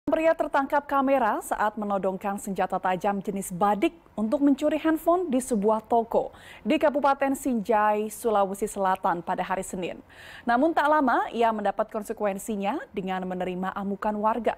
Pria tertangkap kamera saat menodongkan senjata tajam jenis badik untuk mencuri handphone di sebuah toko di Kabupaten Sinjai, Sulawesi Selatan pada hari Senin. Namun tak lama ia mendapat konsekuensinya dengan menerima amukan warga.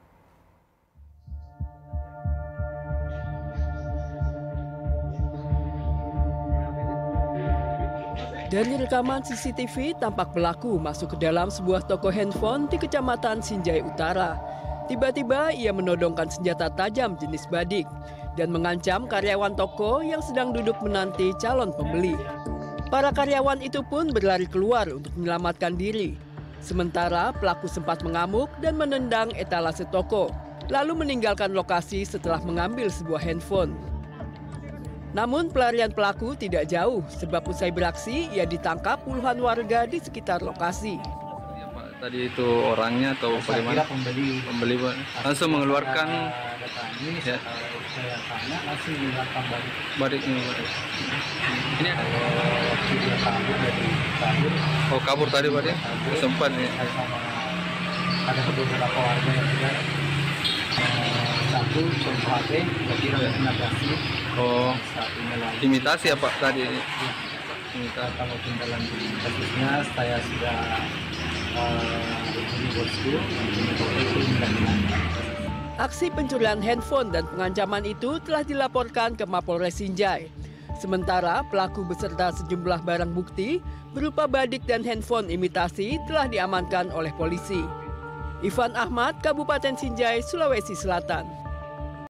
Dari rekaman CCTV, tampak pelaku masuk ke dalam sebuah toko handphone di Kecamatan Sinjai Utara. Tiba-tiba ia menodongkan senjata tajam jenis badik dan mengancam karyawan toko yang sedang duduk menanti calon pembeli. Para karyawan itu pun berlari keluar untuk menyelamatkan diri. Sementara pelaku sempat mengamuk dan menendang etalase toko, lalu meninggalkan lokasi setelah mengambil sebuah handphone. Namun pelarian pelaku tidak jauh sebab usai beraksi ia ditangkap puluhan warga di sekitar lokasi. Tadi itu orangnya atau bagaimana? Pembeli Pak. Langsung mengeluarkan ini ya. Saya tanya langsung mengeluarkan badik ini. Ini waktu dia kabur dari kabur. Oh, kabur tadi Pak ya? Sempat ya. Ada beberapa warga yang juga satu contoh HP kira imitasi. Oh, imitasi apa tadi? Imitasi. Kalau dalam kasusnya saya sudah Aksi pencurian handphone dan pengancaman itu telah dilaporkan ke Mapolres Sinjai. Sementara pelaku beserta sejumlah barang bukti berupa badik dan handphone imitasi telah diamankan oleh polisi. Ivan Ahmad, Kabupaten Sinjai, Sulawesi Selatan.